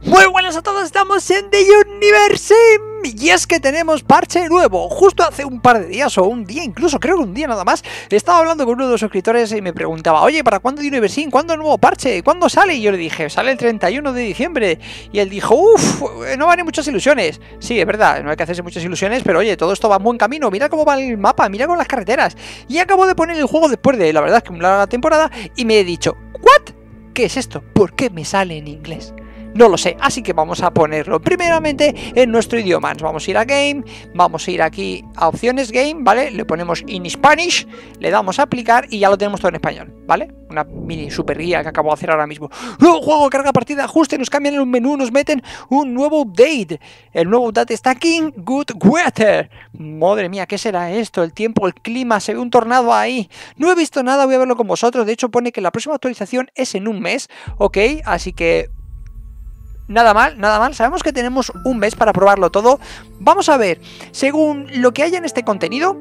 Muy buenas a todos, estamos en The Universe y es que tenemos parche nuevo. Justo hace un par de días o un día, incluso creo que un día nada más, estaba hablando con uno de los suscriptores y me preguntaba: oye, ¿para cuándo The Universe? ¿Cuándo el nuevo parche? ¿Cuándo sale? Y yo le dije: sale el 31 de diciembre. Y él dijo: uff, no van a muchas ilusiones. Sí, es verdad, no hay que hacerse muchas ilusiones, pero oye, todo esto va en buen camino. Mira cómo va el mapa, mira con las carreteras. Y acabo de poner el juego después de, la verdad es que una larga temporada, y me he dicho: ¿what? ¿Qué es esto? ¿Por qué me sale en inglés? No lo sé, así que vamos a ponerlo primeramente en nuestro idioma. Nos vamos a ir a Game, vamos a ir aquí a opciones Game, ¿vale? Le ponemos in Spanish, le damos a aplicar y ya lo tenemos todo en español, ¿vale? Una mini super guía que acabo de hacer ahora mismo. Nuevo juego, carga partida, ajuste, nos cambian el menú, nos meten un nuevo update. El nuevo update está aquí, Good Weather. Madre mía, ¿qué será esto? El tiempo, el clima, se ve un tornado ahí. No he visto nada, voy a verlo con vosotros. De hecho pone que la próxima actualización es en un mes, ¿ok? Así que nada mal, nada mal. Sabemos que tenemos un mes para probarlo todo. Vamos a ver, según lo que haya en este contenido,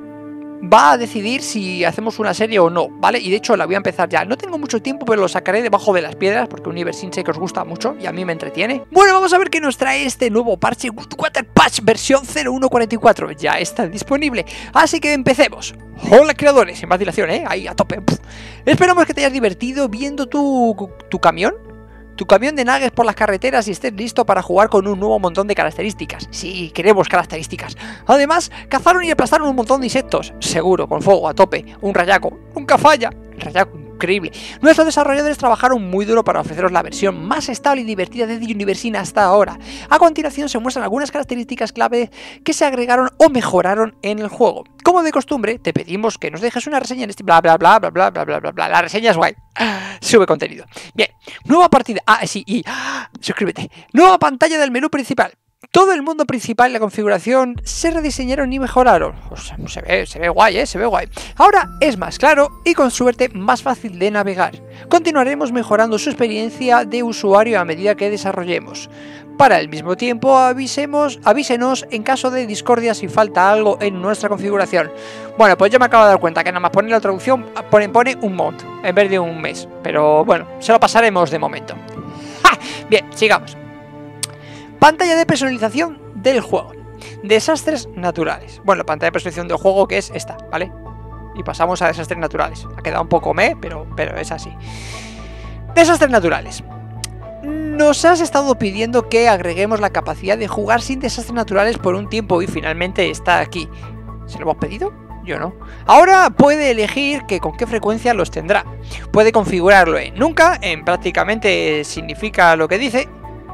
va a decidir si hacemos una serie o no, ¿vale? Y de hecho la voy a empezar ya. No tengo mucho tiempo, pero lo sacaré debajo de las piedras, porque Universe sé que os gusta mucho y a mí me entretiene. Bueno, vamos a ver qué nos trae este nuevo parche Good Weather Patch versión 0144. Ya está disponible, así que empecemos. Hola creadores, sin vacilación, ahí a tope. Esperamos que te hayas divertido viendo tu camión. Tu camión de nuggets por las carreteras y estés listo para jugar con un nuevo montón de características. Sí, queremos características. Además, cazaron y aplastaron un montón de insectos. Seguro, con fuego a tope. Un rayaco. Nunca falla. El rayaco, increíble. Nuestros desarrolladores trabajaron muy duro para ofreceros la versión más estable y divertida de The Universe hasta ahora. A continuación se muestran algunas características clave que se agregaron o mejoraron en el juego. Como de costumbre, te pedimos que nos dejes una reseña en este bla bla bla bla bla bla bla bla bla. La reseña es guay. Sube contenido. Bien, nueva partida. Sí, y suscríbete. Nueva pantalla del menú principal. Todo el mundo principal y la configuración se rediseñaron y mejoraron. Pues se ve guay, se ve guay. Ahora es más claro y con suerte más fácil de navegar. Continuaremos mejorando su experiencia de usuario a medida que desarrollemos. Para el mismo tiempo, avísenos en caso de discordia si falta algo en nuestra configuración. Bueno, pues yo me acabo de dar cuenta que nada más poner la traducción pone un month en vez de un mes. Pero bueno, se lo pasaremos de momento. ¡Ja! Bien, sigamos. Pantalla de personalización del juego. Desastres naturales. Bueno, la pantalla de personalización del juego que es esta, ¿vale? Y pasamos a desastres naturales. Ha quedado un poco pero es así. Desastres naturales. Nos has estado pidiendo que agreguemos la capacidad de jugar sin desastres naturales por un tiempo y finalmente está aquí. ¿Se lo hemos pedido? Yo no. Ahora puede elegir con qué frecuencia los tendrá. Puede configurarlo en nunca, en prácticamente significa lo que dice.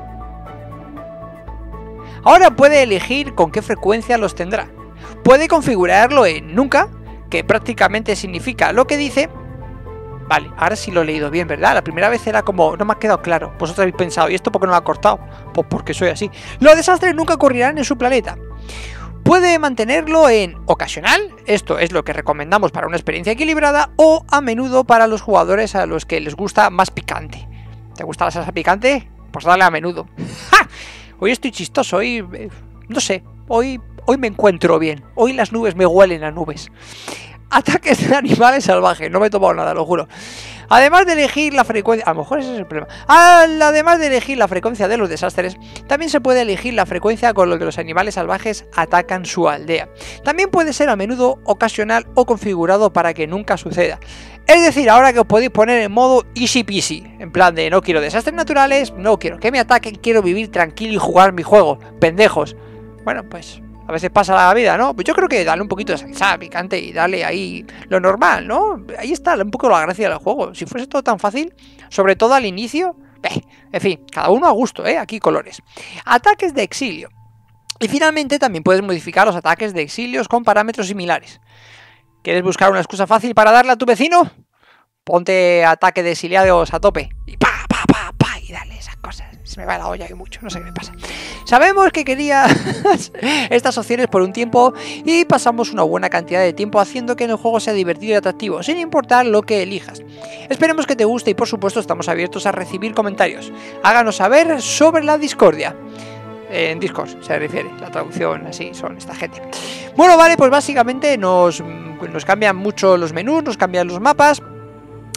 Ahora puede elegir con qué frecuencia los tendrá. Puede configurarlo en nunca, que prácticamente significa lo que dice. Vale, ahora sí lo he leído bien, ¿verdad? La primera vez era como, no me ha quedado claro. Vosotros habéis pensado, ¿y esto por qué no lo ha cortado? Pues porque soy así. Los desastres nunca ocurrirán en su planeta. Puede mantenerlo en ocasional, esto es lo que recomendamos para una experiencia equilibrada, o a menudo para los jugadores a los que les gusta más picante. ¿Te gusta la salsa picante? Pues dale a menudo. ¡Ja! Hoy estoy chistoso, hoy, no sé, hoy me encuentro bien. Hoy las nubes me huelen a nubes. Ataques de animales salvajes, no me he tomado nada, lo juro. Además de elegir la frecuencia, a lo mejor ese es el problema. Además de elegir la frecuencia de los desastres, también se puede elegir la frecuencia con la que los animales salvajes atacan su aldea. También puede ser a menudo, ocasional o configurado para que nunca suceda. Es decir, ahora que os podéis poner en modo easy peasy, en plan de no quiero desastres naturales, no quiero que me ataquen, quiero vivir tranquilo y jugar mi juego, pendejos. Bueno, pues a veces pasa la vida, ¿no? Pues yo creo que darle un poquito de salsa picante y darle ahí lo normal, ¿no? Ahí está un poco la gracia del juego. Si fuese todo tan fácil, sobre todo al inicio, en fin, cada uno a gusto, aquí colores. Ataques de exilio. Y finalmente también puedes modificar los ataques de exilios con parámetros similares. ¿Quieres buscar una excusa fácil para darle a tu vecino? Ponte ataque de exiliados a tope y y dale esas cosas. Se me va la olla y mucho, no sé qué me pasa. Sabemos que querías estas opciones por un tiempo y pasamos una buena cantidad de tiempo haciendo que el juego sea divertido y atractivo, sin importar lo que elijas. Esperemos que te guste y por supuesto estamos abiertos a recibir comentarios. Háganos saber sobre la discordia. En Discord se refiere, la traducción así son esta gente. Bueno, vale, pues básicamente nos cambian mucho los menús, nos cambian los mapas.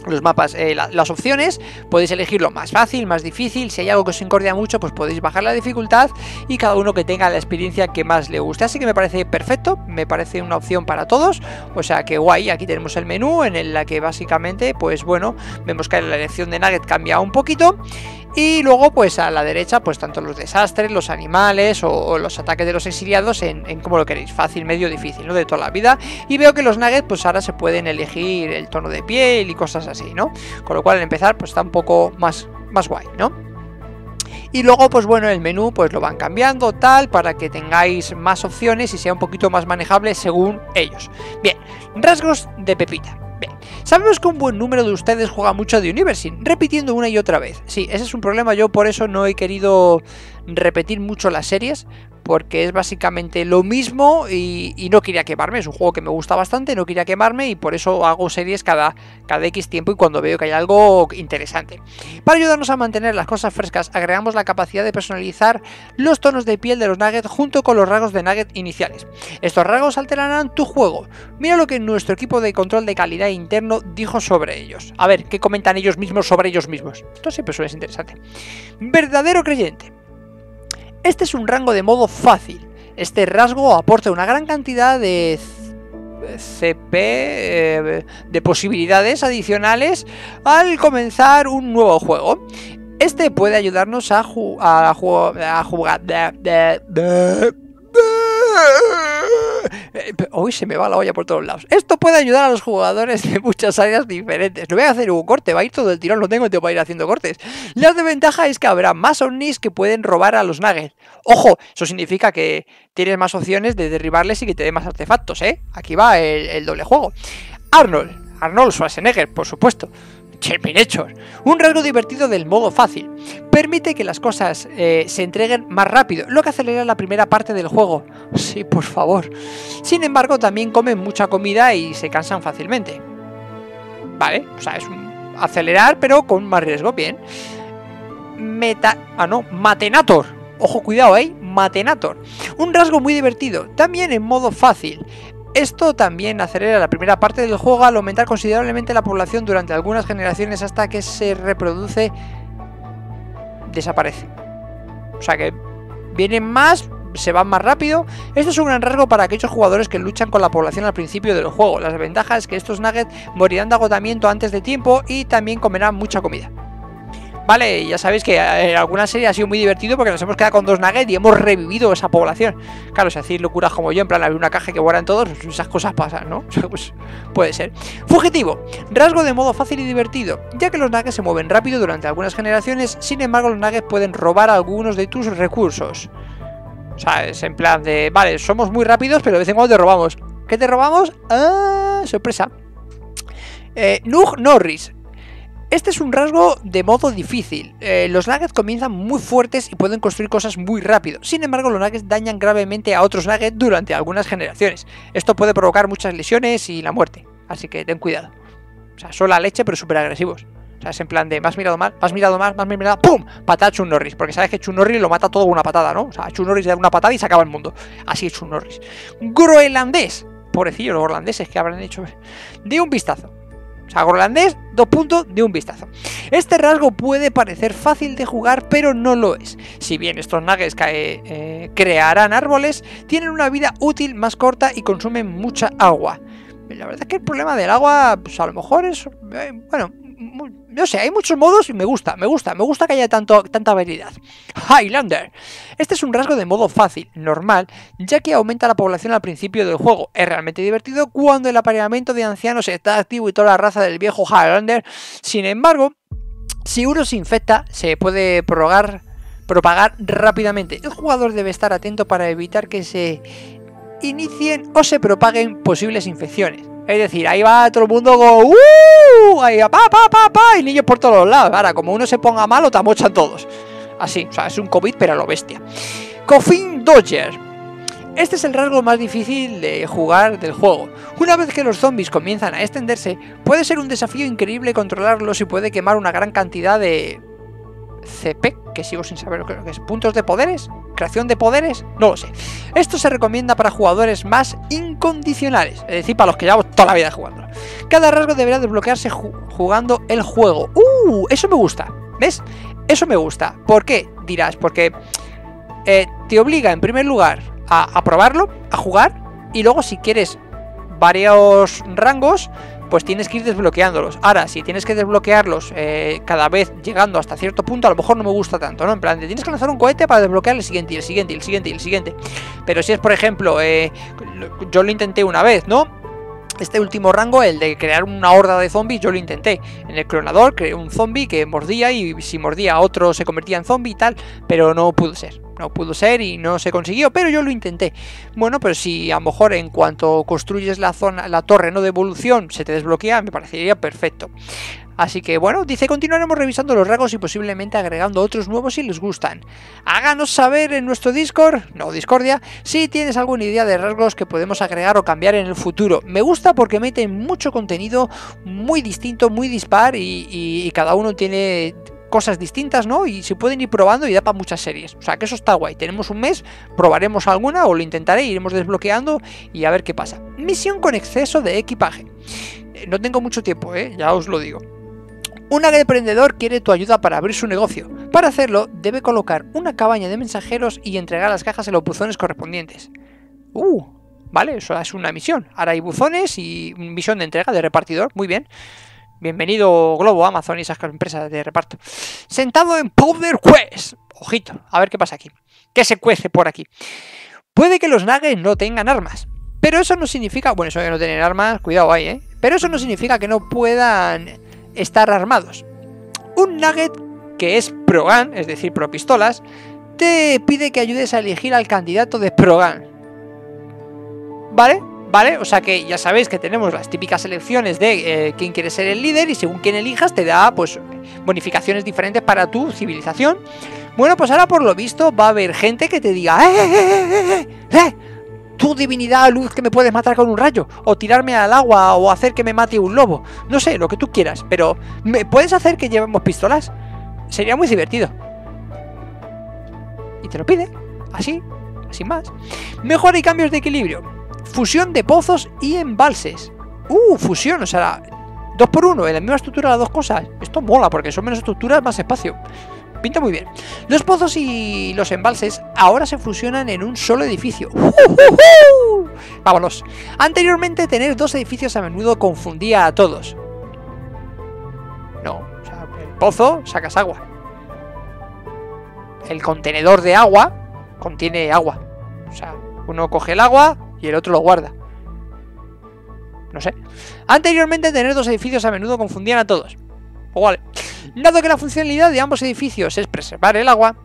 los mapas, las opciones, podéis elegir lo más fácil, más difícil. Si hay algo que os incordia mucho, pues podéis bajar la dificultad y cada uno que tenga la experiencia que más le guste. Así que me parece perfecto, me parece una opción para todos. O sea que guay, aquí tenemos el menú en el que básicamente, pues bueno, vemos que la elección de Nugget cambia un poquito. Y luego pues a la derecha pues tanto los desastres, los animales o los ataques de los exiliados en como lo queréis, fácil, medio, difícil, ¿no? De toda la vida. Y veo que los nuggets pues ahora se pueden elegir el tono de piel y cosas así, ¿no? Con lo cual al empezar pues está un poco más guay, ¿no? Y luego pues bueno, el menú pues lo van cambiando tal para que tengáis más opciones y sea un poquito más manejable según ellos. Bien, rasgos de Pepita. Bien, sabemos que un buen número de ustedes juega mucho de Universin, repitiendo una y otra vez. Sí, ese es un problema, yo por eso no he querido repetir mucho las series, porque es básicamente lo mismo y no quería quemarme. Es un juego que me gusta bastante, no quería quemarme y por eso hago series cada X tiempo y cuando veo que hay algo interesante. Para ayudarnos a mantener las cosas frescas, agregamos la capacidad de personalizar los tonos de piel de los nuggets junto con los rasgos de nugget iniciales. Estos rasgos alterarán tu juego. Mira lo que nuestro equipo de control de calidad interno dijo sobre ellos. A ver, ¿qué comentan ellos mismos sobre ellos mismos? Esto siempre suele ser interesante. Verdadero creyente. Este es un rango de modo fácil. Este rasgo aporta una gran cantidad de CP, de posibilidades adicionales al comenzar un nuevo juego. Este puede ayudarnos a jugar. Hoy se me va la olla por todos lados. Esto puede ayudar a los jugadores de muchas áreas diferentes. No voy a hacer un corte, va a ir todo el tirón, no tengo tiempo para ir haciendo cortes. La desventaja es que habrá más ovnis que pueden robar a los nuggets. Ojo, eso significa que tienes más opciones de derribarles y que te den más artefactos, ¿eh? Aquí va el doble juego. Arnold Schwarzenegger, por supuesto. Terminator, un rasgo divertido del modo fácil. Permite que las cosas se entreguen más rápido, lo que acelera la primera parte del juego. Sí, por favor. Sin embargo, también comen mucha comida y se cansan fácilmente. Vale, o sea, es un acelerar, pero con más riesgo, bien. Matenator. Ojo, cuidado, Matenator. Un rasgo muy divertido, también en modo fácil. Esto también acelera la primera parte del juego al aumentar considerablemente la población durante algunas generaciones hasta que se reproduce, desaparece. O sea que vienen más, se van más rápido. Esto es un gran rasgo para aquellos jugadores que luchan con la población al principio del juego. La desventaja es que estos nuggets morirán de agotamiento antes de tiempo y también comerán mucha comida. Vale, ya sabéis que en alguna serie ha sido muy divertido porque nos hemos quedado con 2 nuggets y hemos revivido esa población. Claro, si hacéis locuras como yo, en plan abrir una caja que guardan todos, pues esas cosas pasan, ¿no? Pues puede ser. Fugitivo, rasgo de modo fácil y divertido, ya que los nuggets se mueven rápido durante algunas generaciones, sin embargo los nuggets pueden robar algunos de tus recursos. O sea, es en plan de, vale, somos muy rápidos, pero de vez en cuando te robamos. ¿Qué te robamos? ¡Ah! Sorpresa. Nug Norris. Este es un rasgo de modo difícil. Los nuggets comienzan muy fuertes y pueden construir cosas muy rápido. Sin embargo, los nuggets dañan gravemente a otros nuggets durante algunas generaciones. Esto puede provocar muchas lesiones y la muerte. Así que ten cuidado. O sea, son la leche, pero súper agresivos. O sea, es en plan de, me has mirado mal, me has mirado más, me has mirado, ¡pum! Patada a Chuck Norris. Porque sabes que Chuck Norris lo mata todo con una patada, ¿no? O sea, Chuck Norris le da una patada y se acaba el mundo. Así es Chuck Norris. Groenlandés. Pobrecillo, los groenlandeses que habrán hecho. De un vistazo. O sea, groenlandés, 2 puntos de un vistazo. Este rasgo puede parecer fácil de jugar, pero no lo es. Si bien estos nuggets crearán árboles, tienen una vida útil más corta y consumen mucha agua. La verdad es que el problema del agua, pues a lo mejor es... bueno, no sé, hay muchos modos y me gusta que haya tanta variedad. Highlander. Este es un rasgo de modo fácil, normal, ya que aumenta la población al principio del juego. Es realmente divertido cuando el apareamiento de ancianos está activo y toda la raza del viejo Highlander. Sin embargo, si uno se infecta, se puede propagar rápidamente. El jugador debe estar atento para evitar que se inicien o se propaguen posibles infecciones. Es decir, ahí va todo el mundo con ahí va, y niños por todos los lados. Ahora, como uno se ponga malo, te amochan todos. Así, o sea, es un COVID, pero a lo bestia. Coffin Dodger. Este es el rasgo más difícil de jugar del juego. Una vez que los zombies comienzan a extenderse, puede ser un desafío increíble controlarlos y puede quemar una gran cantidad de CP, que sigo sin saber lo que es. ¿Puntos de poderes? ¿Creación de poderes? No lo sé. Esto se recomienda para jugadores más incondicionales, es decir, para los que llevamos toda la vida jugando. Cada rasgo deberá desbloquearse jugando el juego. Eso me gusta, ¿ves? Eso me gusta. ¿Por qué? Dirás, porque te obliga en primer lugar a probarlo, a jugar, y luego si quieres varios rangos, pues tienes que ir desbloqueándolos. Ahora, si tienes que desbloquearlos cada vez llegando hasta cierto punto, a lo mejor no me gusta tanto, ¿no? En plan, te tienes que lanzar un cohete para desbloquear el siguiente, y el siguiente, y el siguiente, y el siguiente. Pero si es, por ejemplo, yo lo intenté una vez, ¿no? Este último rango, el de crear una horda de zombies, yo lo intenté. En el clonador creé un zombie que mordía, y si mordía a otro se convertía en zombie y tal, pero no pudo ser. No pudo ser y no se consiguió, pero yo lo intenté. Bueno, pero si a lo mejor en cuanto construyes la torre no de evolución se te desbloquea, me parecería perfecto. Así que bueno, dice, continuaremos revisando los rasgos y posiblemente agregando otros nuevos si les gustan. Háganos saber en nuestro Discord, no Discordia, si tienes alguna idea de rasgos que podemos agregar o cambiar en el futuro. Me gusta porque meten mucho contenido muy distinto, muy dispar, y cada uno tiene cosas distintas, ¿no? Y se pueden ir probando y da para muchas series. O sea, que eso está guay. Tenemos un mes, probaremos alguna o lo intentaré, iremos desbloqueando y a ver qué pasa. Misión con exceso de equipaje. No tengo mucho tiempo, ya os lo digo. Un emprendedor quiere tu ayuda para abrir su negocio. Para hacerlo, debe colocar una cabaña de mensajeros y entregar las cajas en los buzones correspondientes. Vale, eso es una misión. Ahora hay buzones y misión de entrega de repartidor. Muy bien. Bienvenido Globo, Amazon y esas empresas de reparto. Sentado en Powder Quest. Ojito, a ver qué pasa aquí. ¿Qué se cuece por aquí? Puede que los nuggets no tengan armas, pero eso no significa... Bueno, eso de no tener armas, cuidado ahí, pero eso no significa que no puedan estar armados. Un nugget que es pro gun, es decir, pro pistolas, te pide que ayudes a elegir al candidato de pro gun. ¿Vale? O sea que ya sabéis que tenemos las típicas elecciones de quién quiere ser el líder, y según quién elijas te da pues bonificaciones diferentes para tu civilización. Bueno, pues ahora por lo visto va a haber gente que te diga tu divinidad luz que me puedes matar con un rayo, o tirarme al agua, o hacer que me mate un lobo. No sé, lo que tú quieras, pero ¿me puedes hacer que llevemos pistolas? Sería muy divertido. Y te lo pide, así, sin más. Mejora y cambios de equilibrio. Fusión de pozos y embalses. Fusión, o sea, 2x1, en la misma estructura las dos cosas. Esto mola porque son menos estructuras, más espacio. Pinta muy bien. Los pozos y los embalses ahora se fusionan en un solo edificio. Vámonos. Anteriormente, tener dos edificios a menudo confundía a todos. No, o sea, el pozo sacas agua. El contenedor de agua contiene agua. O sea, uno coge el agua y el otro lo guarda. No sé. Anteriormente, tener dos edificios a menudo confundían a todos. Vale. Dado que la funcionalidad de ambos edificios es preservar el agua.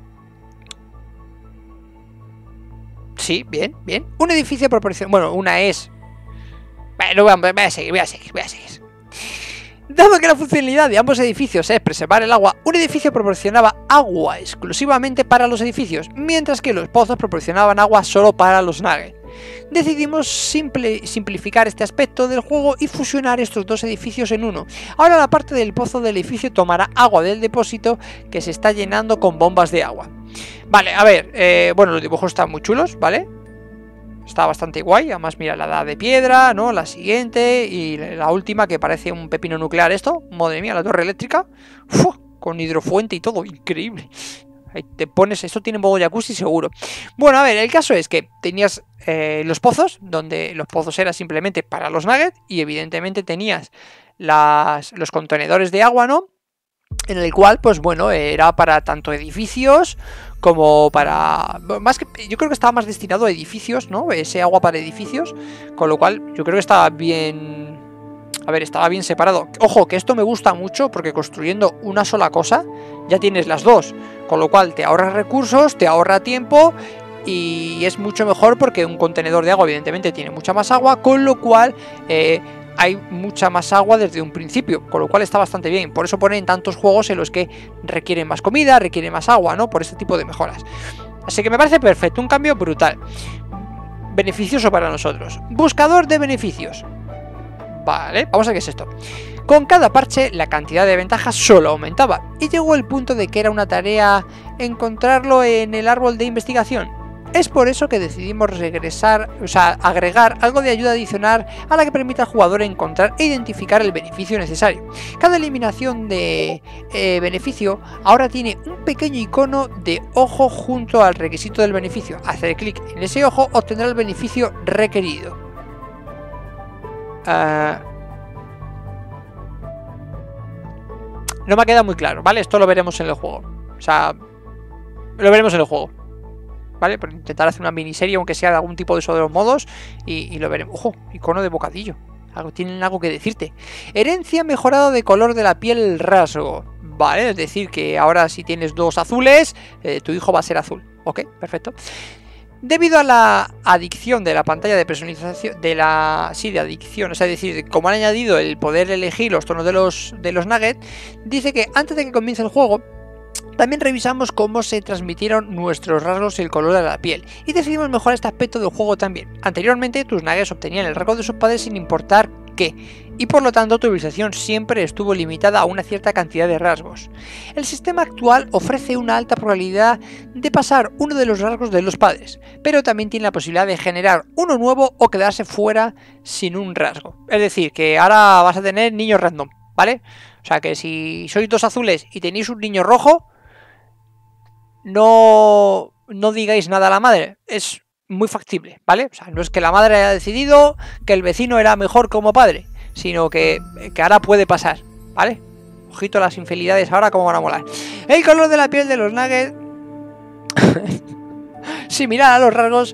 Sí, bien. Un edificio proporciona... Bueno, una es... Bueno, voy a seguir. Dado que la funcionalidad de ambos edificios es preservar el agua, un edificio proporcionaba agua exclusivamente para los edificios, mientras que los pozos proporcionaban agua solo para los nuggets. Decidimos simplificar este aspecto del juego y fusionar estos dos edificios en uno. Ahora la parte del pozo del edificio tomará agua del depósito que se está llenando con bombas de agua. Vale, a ver, bueno, los dibujos están muy chulos, ¿vale? Está bastante guay, además mira la edad de piedra, ¿no? La siguiente y la última que parece un pepino nuclear esto. Madre mía, la torre eléctrica. ¡Uf! Con hidrofuente y todo, increíble. Ahí te pones, esto tiene modo jacuzzi seguro. Bueno, a ver, el caso es que tenías los pozos, donde los pozos eran simplemente para los nuggets, y evidentemente tenías los contenedores de agua, ¿no? En el cual, pues bueno, era para tanto edificios como para... yo creo que estaba más destinado a edificios, ¿no? Ese agua para edificios, con lo cual yo creo que estaba bien... A ver, estaba bien separado. Ojo, que esto me gusta mucho porque construyendo una sola cosa ya tienes las dos, con lo cual te ahorras recursos, te ahorra tiempo y es mucho mejor porque un contenedor de agua evidentemente tiene mucha más agua, con lo cual hay mucha más agua desde un principio, con lo cual está bastante bien. Por eso ponen tantos juegos en los que requieren más comida, requieren más agua, ¿no? Por este tipo de mejoras. Así que me parece perfecto, un cambio brutal. Beneficioso para nosotros. Buscador de beneficios. Vale, vamos a ver qué es esto. Con cada parche la cantidad de ventajas solo aumentaba y llegó el punto de que era una tarea encontrarlo en el árbol de investigación. Es por eso que decidimos agregar algo de ayuda adicional a la que permita al jugador encontrar e identificar el beneficio necesario. Cada eliminación de beneficio ahora tiene un pequeño icono de ojo junto al requisito del beneficio. Hacer clic en ese ojo obtendrá el beneficio requerido. No me ha quedado muy claro, ¿vale? Esto lo veremos en el juego. O sea, lo veremos en el juego, ¿vale? Por intentar hacer una miniserie, aunque sea de algún tipo de esos de los modos, y lo veremos. ¡Ojo! Icono de bocadillo. Tienen algo que decirte. Herencia mejorada de color de la piel rasgo. Vale, es decir, que ahora si tienes dos azules, tu hijo va a ser azul. Ok, perfecto. Debido a la adicción de la pantalla de personalización, de adicción, o sea, es decir, como han añadido el poder elegir los tonos de los nuggets, dice que antes de que comience el juego, también revisamos cómo se transmitieron nuestros rasgos y el color de la piel, y decidimos mejorar este aspecto del juego también. Anteriormente, tus nuggets obtenían el rasgo de sus padres sin importar qué, y por lo tanto tu utilización siempre estuvo limitada a una cierta cantidad de rasgos. El sistema actual ofrece una alta probabilidad de pasar uno de los rasgos de los padres, pero también tiene la posibilidad de generar uno nuevo o quedarse fuera sin un rasgo. Es decir, que ahora vas a tener niños random, ¿vale? O sea que si sois dos azules y tenéis un niño rojo, no digáis nada a la madre, es muy factible, ¿vale? O sea, no es que la madre haya decidido que el vecino era mejor como padre, sino que ahora puede pasar, ¿vale? Ojito las infidelidades ahora como van a molar. El color de la piel de los nuggets similar a los rasgos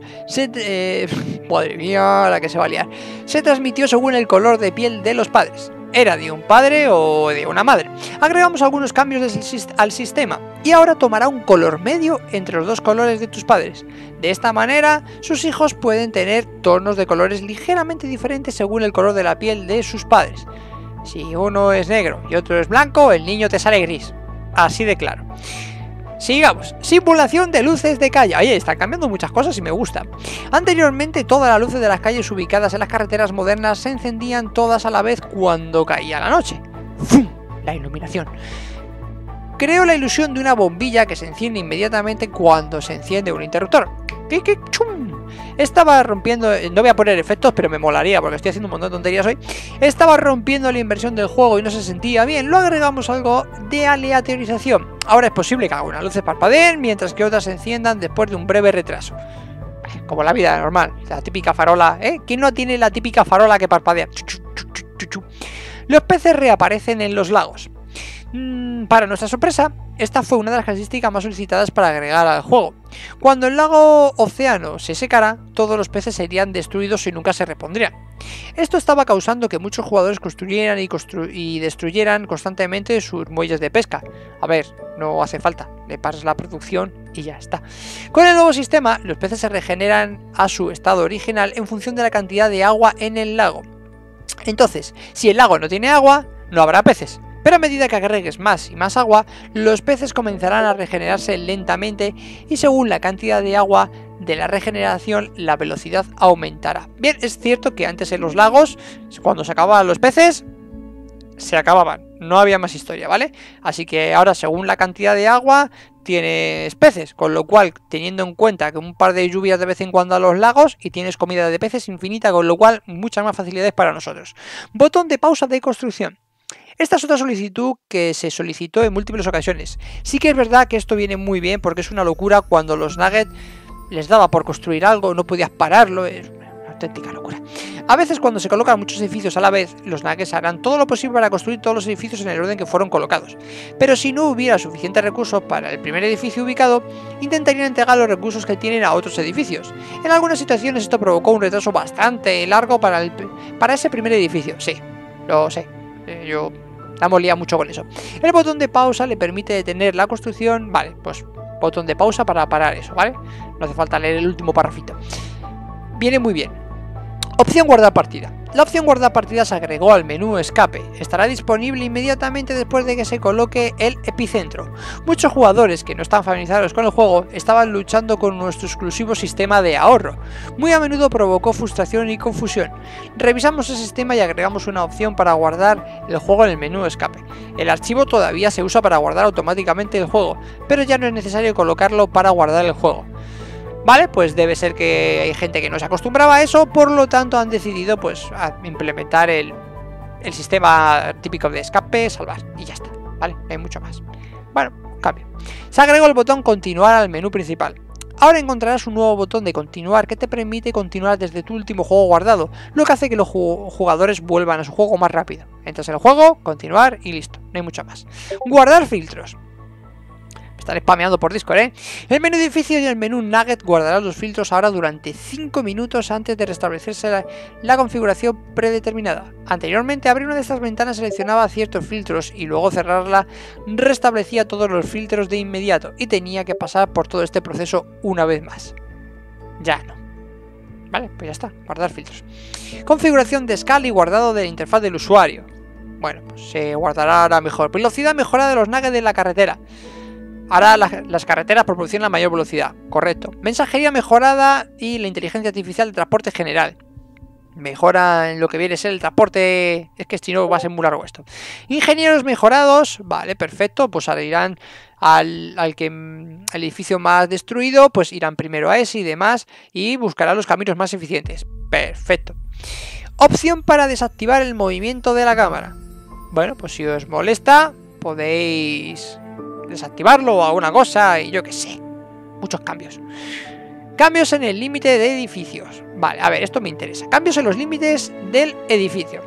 madre mía, la que se va a liar. Se transmitió según el color de piel de los padres. Era de un padre o de una madre. Agregamos algunos cambios al sistema y ahora tomará un color medio entre los dos colores de tus padres. De esta manera, sus hijos pueden tener tonos de colores ligeramente diferentes según el color de la piel de sus padres. Si uno es negro y otro es blanco, el niño te sale gris. Así de claro. Sigamos. Simulación de luces de calle. Oye, están cambiando muchas cosas y me gusta. Anteriormente todas las luces de las calles ubicadas en las carreteras modernas se encendían todas a la vez cuando caía la noche. ¡Fum! La iluminación. Creo la ilusión de una bombilla que se enciende inmediatamente cuando se enciende un interruptor. ¡Chum! Estaba rompiendo... No voy a poner efectos, pero me molaría porque estoy haciendo un montón de tonterías hoy. Estaba rompiendo la inversión del juego y no se sentía bien. Lo agregamos algo de aleatorización. Ahora es posible que algunas luces parpadeen mientras que otras se enciendan después de un breve retraso. Como la vida normal. La típica farola, ¿eh? ¿Quién no tiene la típica farola que parpadea? Los peces reaparecen en los lagos. Para nuestra sorpresa, esta fue una de las características más solicitadas para agregar al juego. Cuando el lago océano se secara, todos los peces serían destruidos y nunca se repondrían. Esto estaba causando que muchos jugadores construyeran y destruyeran constantemente sus muelles de pesca. A ver, no hace falta, le pasas la producción y ya está. Con el nuevo sistema, los peces se regeneran a su estado original en función de la cantidad de agua en el lago. Entonces, si el lago no tiene agua, no habrá peces. Pero a medida que agregues más y más agua, los peces comenzarán a regenerarse lentamente y según la cantidad de agua de la regeneración, la velocidad aumentará. Bien, es cierto que antes en los lagos, cuando se acababan los peces, se acababan, no había más historia, ¿vale? Así que ahora según la cantidad de agua tienes peces, con lo cual teniendo en cuenta que un par de lluvias de vez en cuando a los lagos y tienes comida de peces infinita, con lo cual muchas más facilidades para nosotros. Botón de pausa de construcción. Esta es otra solicitud que se solicitó en múltiples ocasiones. Sí que es verdad que esto viene muy bien porque es una locura cuando los nuggets les daba por construir algo, no podías pararlo, es una auténtica locura. A veces cuando se colocan muchos edificios a la vez, los nuggets harán todo lo posible para construir todos los edificios en el orden que fueron colocados. Pero si no hubiera suficientes recursos para el primer edificio ubicado, intentarían entregar los recursos que tienen a otros edificios. En algunas situaciones esto provocó un retraso bastante largo para ese primer edificio. Sí, lo sé, yo... La hemos liado mucho con eso. El botón de pausa le permite detener la construcción. Vale, pues botón de pausa para parar eso, ¿vale? No hace falta leer el último parrafito. Viene muy bien. Opción guardar partida. La opción guardar partida se agregó al menú escape. Estará disponible inmediatamente después de que se coloque el epicentro. Muchos jugadores que no están familiarizados con el juego estaban luchando con nuestro exclusivo sistema de ahorro. Muy a menudo provocó frustración y confusión. Revisamos el sistema y agregamos una opción para guardar el juego en el menú escape. El archivo todavía se usa para guardar automáticamente el juego, pero ya no es necesario colocarlo para guardar el juego. Vale, pues debe ser que hay gente que no se acostumbraba a eso, por lo tanto han decidido pues a implementar el sistema típico de escape, salvar y ya está, vale, no hay mucho más. Bueno, cambio. Se agregó el botón continuar al menú principal. Ahora encontrarás un nuevo botón de continuar que te permite continuar desde tu último juego guardado, lo que hace que los jugadores vuelvan a su juego más rápido. Entras en el juego, continuar y listo, no hay mucho más. Guardar filtros. Estaré spameando por Discord, ¿eh? El menú edificio y el menú Nugget guardarán los filtros ahora durante 5 minutos antes de restablecerse la configuración predeterminada. Anteriormente, abrir una de estas ventanas seleccionaba ciertos filtros y luego cerrarla restablecía todos los filtros de inmediato y tenía que pasar por todo este proceso una vez más. Ya no. Vale, pues ya está, guardar filtros. Configuración de escala y guardado de la interfaz del usuario. Bueno, pues se guardará la mejor velocidad mejorada de los nuggets de la carretera. Ahora las carreteras proporcionan mayor velocidad, correcto. Mensajería mejorada y la inteligencia artificial de transporte general. Mejora en lo que viene a ser el transporte, es que si no va a ser muy largo esto. Ingenieros mejorados, vale, perfecto, pues ahora irán al edificio más destruido, pues irán primero a ese y demás y buscarán los caminos más eficientes. Perfecto. Opción para desactivar el movimiento de la cámara. Bueno, pues si os molesta, podéis desactivarlo o alguna cosa y yo que sé, muchos cambios. Cambios en el límite de edificios. Vale, a ver, esto me interesa. Cambios en los límites del edificio.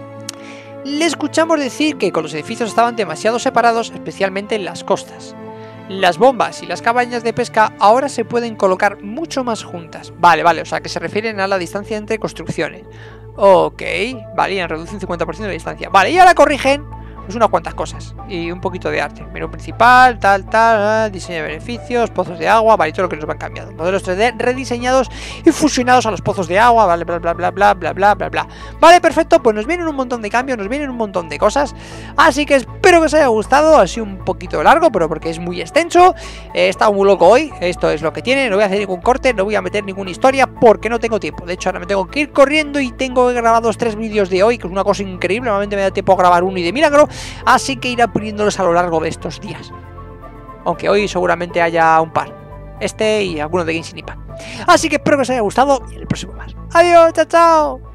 Le escuchamos decir que con los edificios estaban demasiado separados, especialmente en las costas. Las bombas y las cabañas de pesca ahora se pueden colocar mucho más juntas. Vale, o sea que se refieren a la distancia entre construcciones. Ok, vale, y han reducido un 50% de la distancia. Vale, y ahora corrigen pues unas cuantas cosas y un poquito de arte. Menú principal, tal, diseño de beneficios, pozos de agua, vale, todo lo que nos van cambiando. Modelos 3D rediseñados y fusionados a los pozos de agua, vale, bla. Vale, perfecto, pues nos vienen un montón de cambios, nos vienen un montón de cosas. Así que espero que os haya gustado. Ha sido un poquito largo, pero porque es muy extenso. He estado muy loco hoy, esto es lo que tiene. No voy a hacer ningún corte, no voy a meter ninguna historia porque no tengo tiempo. De hecho, ahora me tengo que ir corriendo y tengo grabados 3 vídeos de hoy, que es una cosa increíble. Normalmente me da tiempo a grabar uno y de milagro. Así que iré poniéndolos a lo largo de estos días. Aunque hoy seguramente haya un par. Este y alguno de Genshin Impact. Así que espero que os haya gustado y en el próximo más. Adiós, chao.